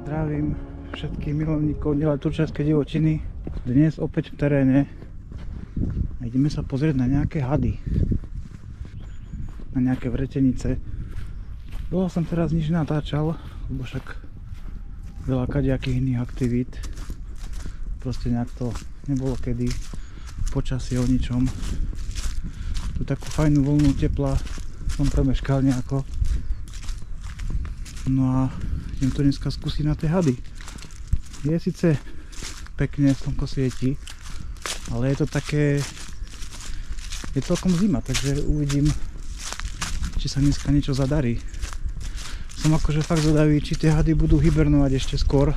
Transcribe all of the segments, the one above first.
Zdravím všetkých milovníkov neletúčarskej divočiny. Dnes opäť v teréne. Ideme sa pozrieť na nejaké hady. Na nejaké vretenice. Dlho som teraz nič natáčal, lebo však veľa kadejakých iných aktivít. Proste nejak to nebolo kedy. Počasie o ničom. Tu takú fajnú voľnú tepla som premeškal nejako. No a idem to dneska skúsiť na tie hady. Je síce pekne, slnko svieti, ale je to také, je celkom zima, takže uvidím, či sa dneska niečo zadarí. Som akože fakt zvedavý, či tie hady budú hibernovať ešte skôr,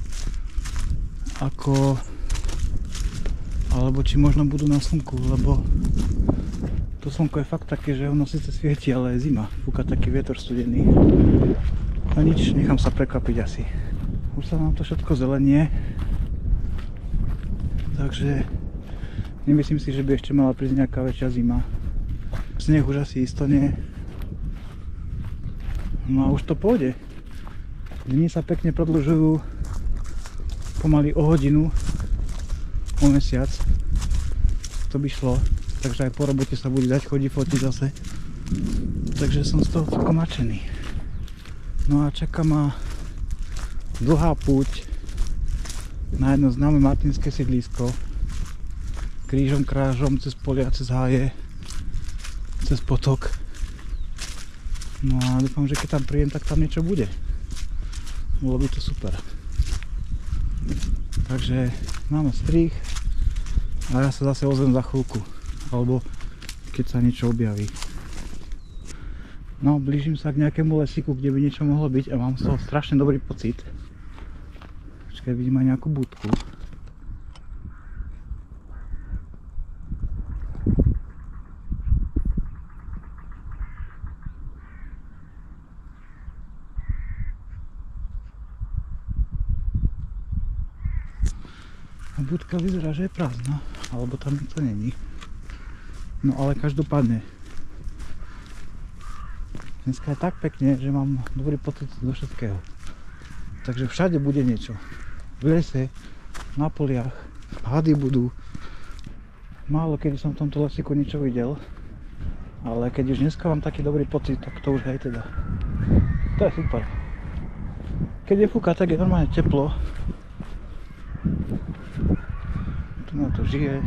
alebo či možno budú na slnku, lebo to slnko je fakt také, že ono síce svieti, ale je zima, fúka taký vietor studený. A nič, nechám sa prekvapiť asi. Už sa nám to všetko zelenie, takže nemyslím si, že by ešte mala prísť nejaká väčšia zima. Sneh už asi isto nie. No a už to pôjde. Dni sa pekne predĺžujú pomaly o hodinu, o mesiac. To by šlo, takže aj po robote sa bude dať chodiť fotiť zase. Takže som z toho celkom nadšený. No a čaká ma dlhá púť na jedno známe martinské sídlisko. Krížom krážom, cez polia, cez háje, cez potok. No a dúfam, že keď tam prídem, tak tam niečo bude. Bolo by to super. Takže máme strih a ja sa zase ozvem za chvíľku. Alebo keď sa niečo objaví. No, blížim sa k nejakému lesíku, kde by niečo mohlo byť a mám z toho strašne dobrý pocit. Počkaj, vidím aj nejakú budku. A budka vyzerá, že je prázdna, alebo tam nikto není. No ale každopádne. Dneska je tak pekne, že mám dobrý pocit do všetkého. Takže všade bude niečo. V lese, na poliach, hady budú. Málo kedy som v tomto lesíku niečo videl. Ale keď už dneska mám taký dobrý pocit, tak to už aj teda. To je super. Keď je fúka, tak je normálne teplo. Tu na to žije.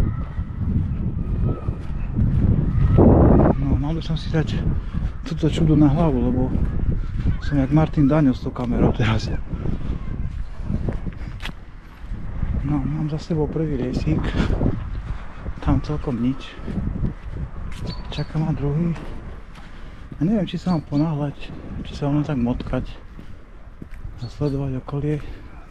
No, mal by som si dať toto čudo na hlavu, lebo som jak Martin Daňo s tou kamerou teraz. No, mám za sebou prvý rejsík. Tam celkom nič. Čaká ma druhý. A neviem, či sa mám ponáhľať, či sa mám tak motkať a sledovať okolie.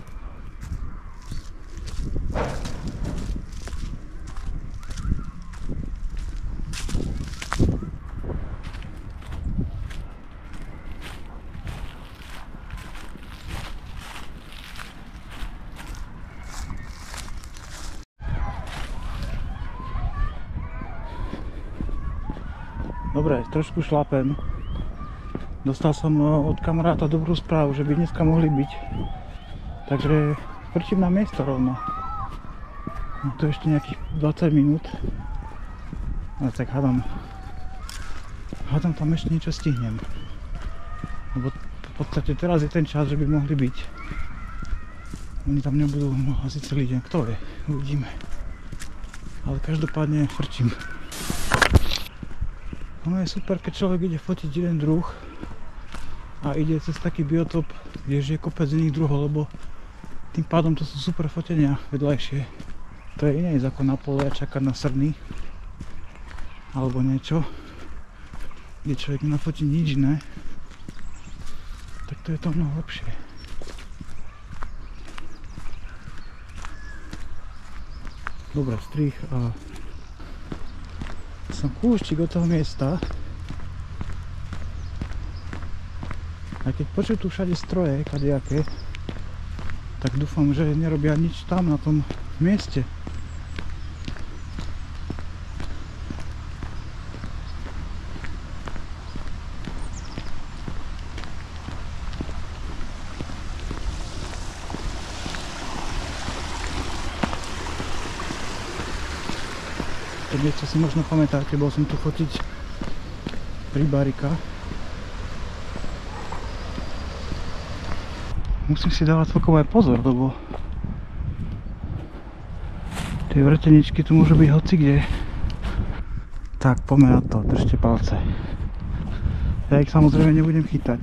Dobre, trošku šlapem. Dostal som od kamaráta dobrú správu, že by dneska mohli byť. Takže frčím na miesto rovno. No to ešte nejakých 20 minút. Ale tak hádam tam ešte niečo stihnem. Lebo v podstate teraz je ten čas, že by mohli byť. Oni tam nebudú asi celý deň, kto vie, uvidíme. Ale každopádne frčím. Ono je super, keď človek ide fotiť jeden druh a ide cez taký biotop, kde žije kopec iných druhov, lebo tým pádom to sú super fotenia vedľajšie. To je iné ako na pole a čakať na srny alebo niečo, kde človek nenafotí nič iné, tak to je to mnoho lepšie. Dobre, strih a som kúštik od toho miesta. A keď počuť tu všade stroje, kadejaké, tak dúfam, že nerobia nič tam na tom mieste. miesto si možno pamätáte, bol som tu fotiť pri Barika. Musím si dávať celkom aj pozor, lebo tie vrteničky tu môžu byť hocikde. Tak, poďme na to, držte palce. Ja ich samozrejme nebudem chytať.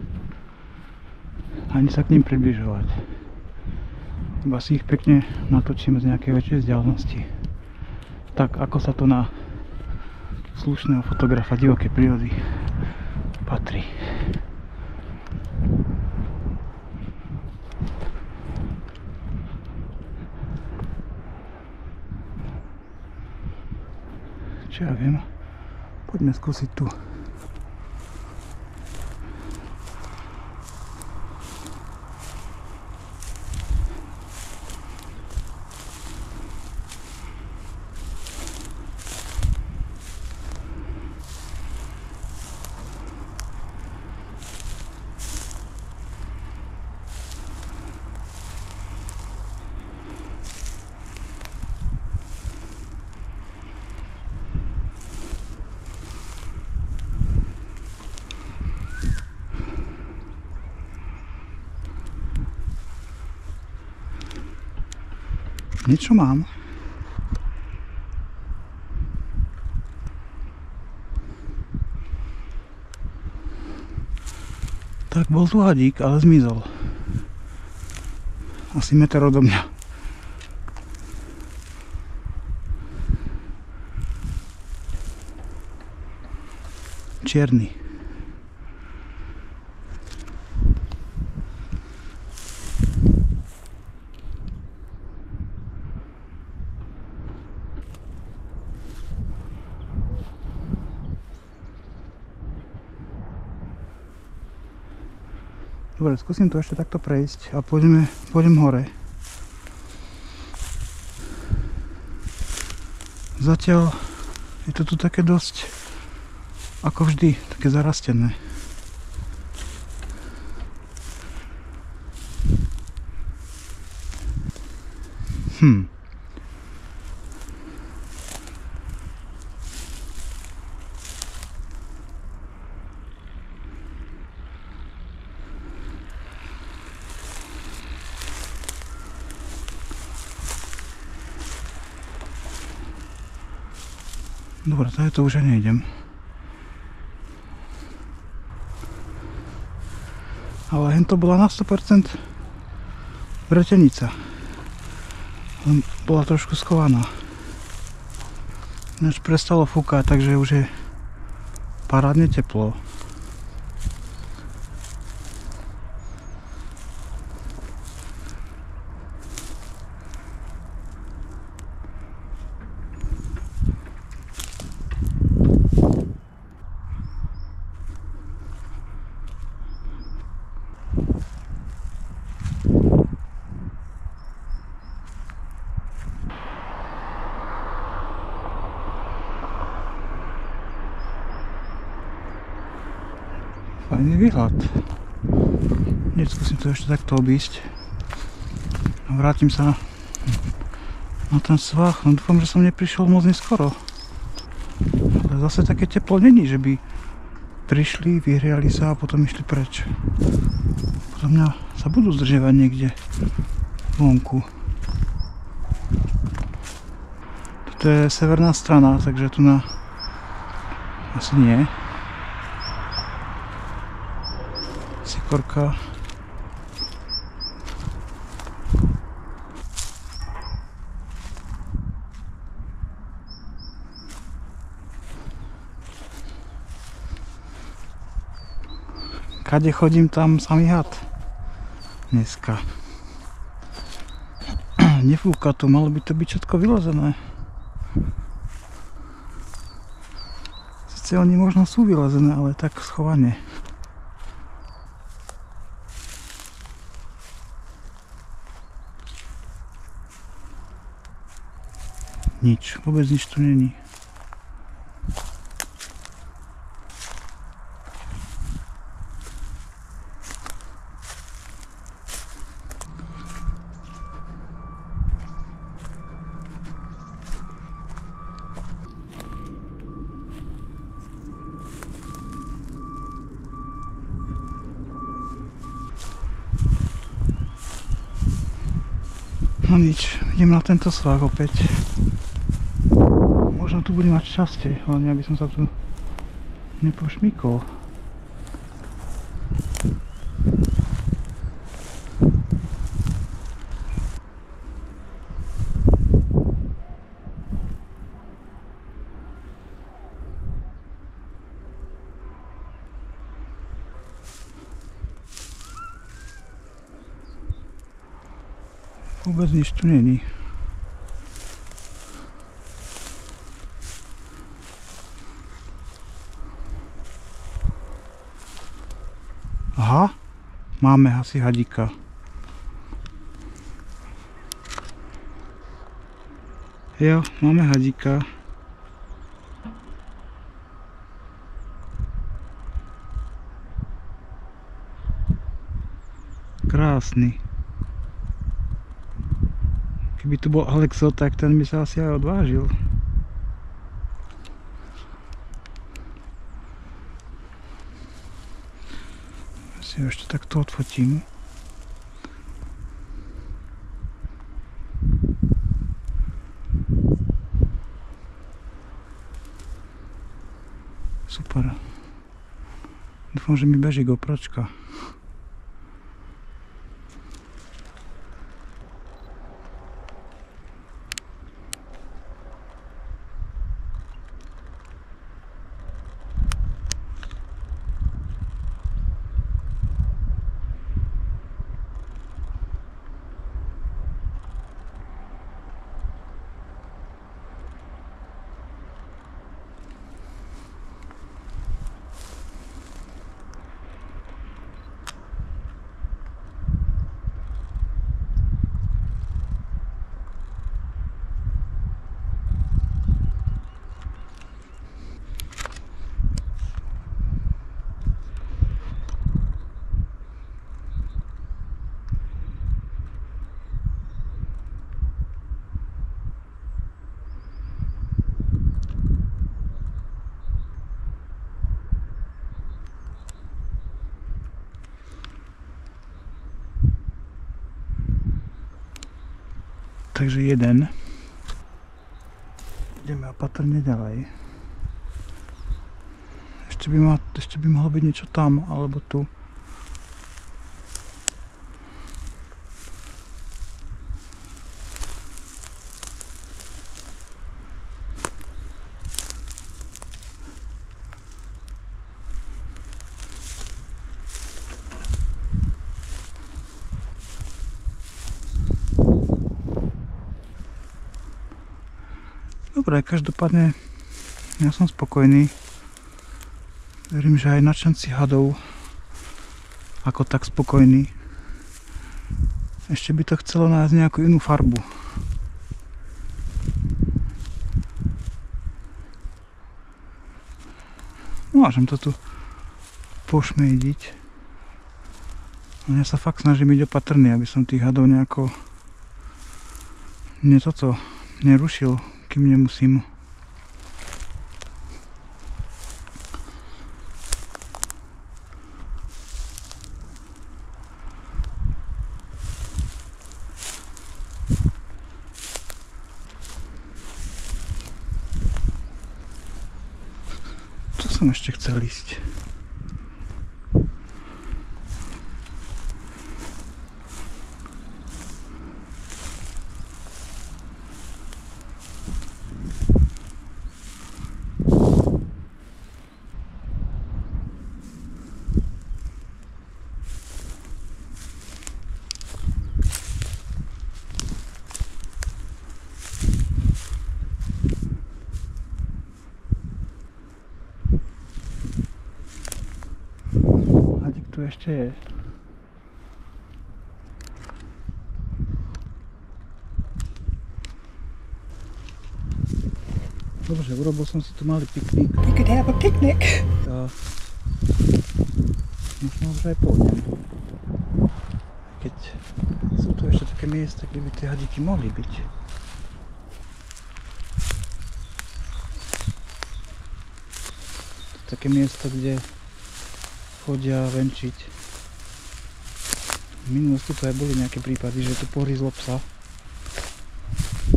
Ani sa k ním približovať. Iba si ich pekne natočíme z nejakej väčšej vzdialenosti. Tak, ako sa to na slušného fotografa divokej prírody patrí. Čo ja viem, poďme skúsiť tu. Niečo mám. Tak bol tu hadík, ale zmizol. Asi meter odo mňa. Čierny. Dobre, skúsim to ešte takto prejsť a pôjdem hore. Zatiaľ je to tu také dosť, ako vždy, také zarastené. Dobre, to už ja nejdem. Ale hen to bola na 100% vretenica. Len bola trošku schovaná. Už prestalo fúkať, takže už je parádne teplo. Fajný výhľad. Hneď skúsim to ešte takto obísť. A vrátim sa na ten svah. No dúfam, že som neprišiel moc neskoro. Ale zase také teplo není, že by prišli, vyhriali sa a potom išli preč. Podľa mňa sa budú zdržiavať niekde vonku. Toto je severná strana, takže tu na asi nie. Sikorka. Kade chodím, tam samý had. Dneska. Nefúka tu, malo by to byť všetko vylezené. Sice oni možno sú vylezené, ale tak schované. Nič, vôbec nič tu není. No nič, idem na tento svah opäť. Možno tu budem mať častie, hlavne aby som sa tu nepošmykol. Vôbec nič tu není. Aha, máme asi hadíka. Jo, máme hadíka. Krásny. Keby tu bol Alexo, tak ten by sa asi aj odvážil. Ja si ho ešte takto odfotím. Super. Dúfam, že mi beží GoPročka. Takže jeden. Ideme opatrne ďalej. Ešte by mohlo byť niečo tam, alebo tu. Dobre, každopádne ja som spokojný. Verím, že aj nadšenci hadov ako tak spokojní. Ešte by to chcelo nájsť nejakú inú farbu. Môžem to tu pošmejdiť. Ja sa fakt snažím byť opatrný, aby som tých hadov nejako nerušil, kým nemusím. Čo som ešte chcel ísť? Tu ešte je. Dobře, urobil som si tu malý piknik. We could have a picnic. A možno už aj pôjdem. Keď sú tu ešte také miesta, kde by tie hadíky mohli byť. Také miesta, kde chodia venčiť. V minulosti tu aj boli nejaké prípady, že tu pohryzlo psa.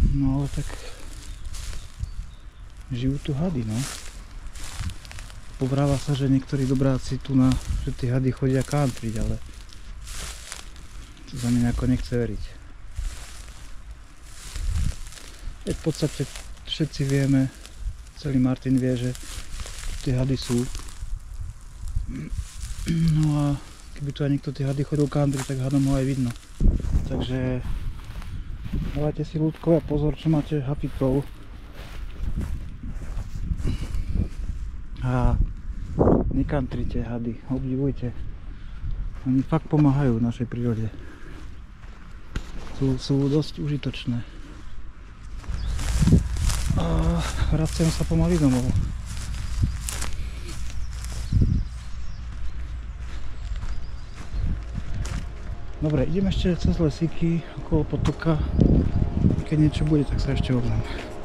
No ale tak žijú tu hady, no. Povráva sa, že niektorí dobráci tu že tí hady chodia kantriť, ale to za mňa nejako nechce veriť. V podstate všetci vieme, celý Martin vie, že tie hady sú. No a keby tu aj niekto tie hady chodil kantriť, tak hadom ho aj vidno. Takže dávajte si ľudkové pozor, čo máte hapikov. A nekantrite hady, obdivujte. Oni fakt pomáhajú v našej prírode. Sú dosť užitočné. A vraciam sa pomaly domov. Dobre, idem ešte cez lesíky okolo potoka. Keď niečo bude, tak sa ešte ozvem.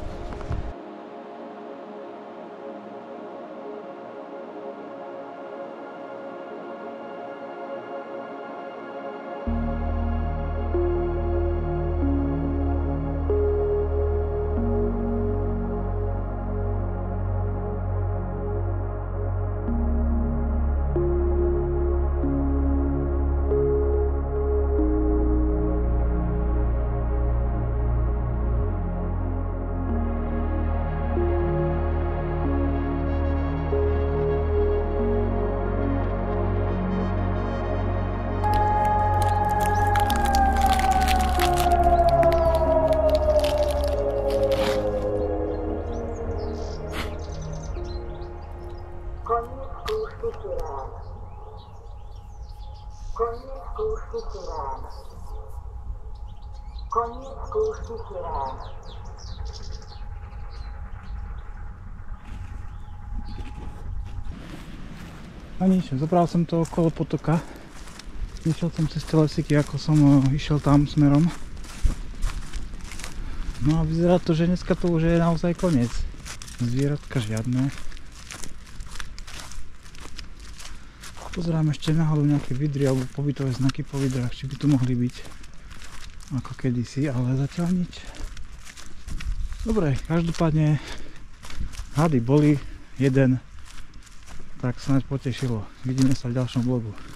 Koniec kúšky sirén. A nič, zobral som to okolo potoka. Išiel som cez tie lesíky, ako som išiel tam smerom. No a vyzerá to, že dneska to už je naozaj koniec. Zvieratka žiadne. Pozerám ešte náhodou nejaké vidry alebo pobytové znaky po vidrách, či by tu mohli byť ako kedysi, ale zatiaľ nič. Dobre, každopádne hady boli, jeden, tak snáď potešilo. Vidíme sa v ďalšom vlogu.